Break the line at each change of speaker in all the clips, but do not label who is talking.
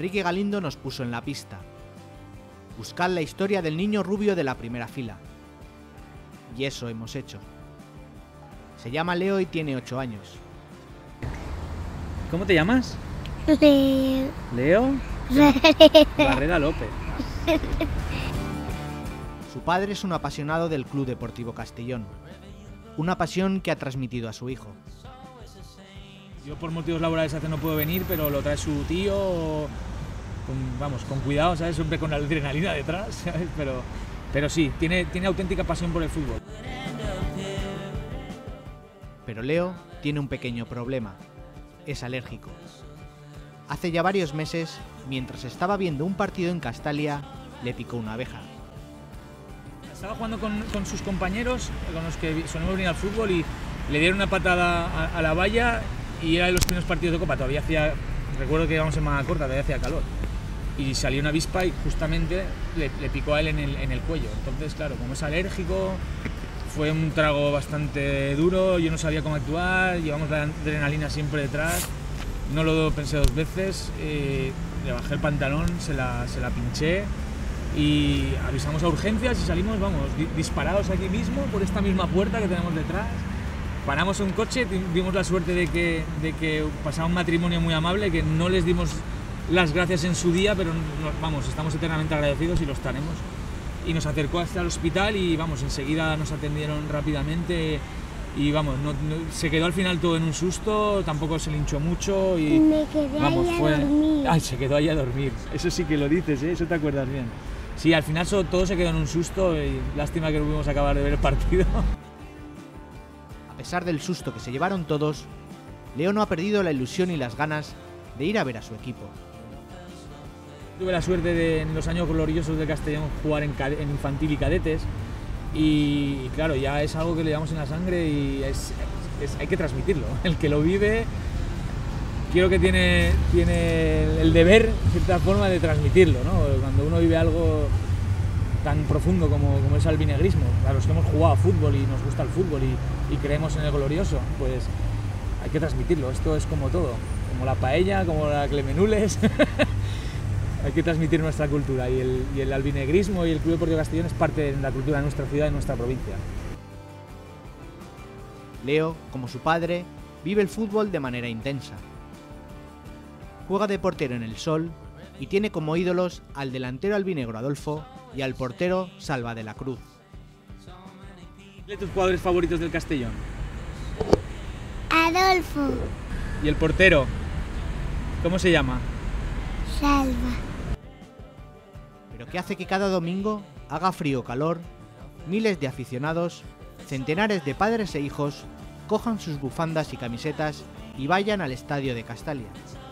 Enrique Galindo nos puso en la pista. Buscad la historia del niño rubio de la primera fila. Y eso hemos hecho. Se llama Leo y tiene 8 años.
¿Cómo te llamas?
Leo.
Leo Barrera López.
Su padre es un apasionado del Club Deportivo Castellón. Una pasión que ha transmitido a su hijo.
Yo por motivos laborales a veces no puedo venir, pero lo trae su tío, con cuidado, ¿sabes? Siempre con la adrenalina detrás, ¿sabes? Pero sí, tiene auténtica pasión por el fútbol.
Pero Leo tiene un pequeño problema. Es alérgico. Hace ya varios meses, mientras estaba viendo un partido en Castalia, le picó una abeja.
Estaba jugando con sus compañeros, con los que solemos venir al fútbol, y le dieron una patada a la valla, y era de los primeros partidos de Copa. Recuerdo que íbamos en manga corta, todavía hacía calor. Y salió una avispa y justamente le picó a él en el cuello. Entonces, claro, como es alérgico, fue un trago bastante duro, yo no sabía cómo actuar, llevamos la adrenalina siempre detrás, no lo pensé 2 veces, le bajé el pantalón, se la pinché y avisamos a urgencias y salimos, disparados aquí mismo, por esta misma puerta que tenemos detrás. Paramos un coche, tuvimos la suerte de que pasaba un matrimonio muy amable, que no les dimos las gracias en su día, pero estamos eternamente agradecidos y lo estaremos. Y nos acercó hasta el hospital y enseguida nos atendieron rápidamente y se quedó al final todo en un susto, tampoco se le hinchó mucho y
me quedé ahí a dormir.
Ay, se quedó ahí a dormir, eso sí que lo dices, ¿eh? Eso te acuerdas bien. Sí, al final todo se quedó en un susto y lástima que no pudimos acabar de ver el partido.
A pesar del susto que se llevaron todos, Leo no ha perdido la ilusión y las ganas de ir a ver a su equipo.
Tuve la suerte de, en los años gloriosos de Castellón, jugar en infantil y cadetes, y claro, ya es algo que le llevamos en la sangre y hay que transmitirlo. El que lo vive, creo que tiene el deber, de cierta forma, de transmitirlo, ¿no? Cuando uno vive algo tan profundo como es el albinegrismo, a los que hemos jugado a fútbol y nos gusta el fútbol y creemos en el glorioso, pues hay que transmitirlo. Esto es como todo, como la paella, como la clemenules. Hay que transmitir nuestra cultura y el albinegrismo y el Club Deportivo Castellón es parte de la cultura de nuestra ciudad y de nuestra provincia.
Leo, como su padre, vive el fútbol de manera intensa. Juega de portero en el Sol y tiene como ídolos al delantero albinegro Adolfo y al portero Salva de la Cruz.
¿Cuáles tus jugadores favoritos del Castellón?
Adolfo.
¿Y el portero? ¿Cómo se llama?
Salva.
Pero ¿qué hace que cada domingo, haga frío o calor, miles de aficionados, centenares de padres e hijos, cojan sus bufandas y camisetas y vayan al estadio de Castalia?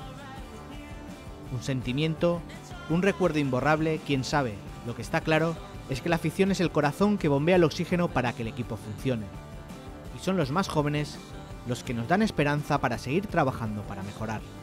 Un sentimiento, un recuerdo imborrable, quién sabe. Lo que está claro es que la afición es el corazón que bombea el oxígeno para que el equipo funcione. Y son los más jóvenes los que nos dan esperanza para seguir trabajando para mejorar.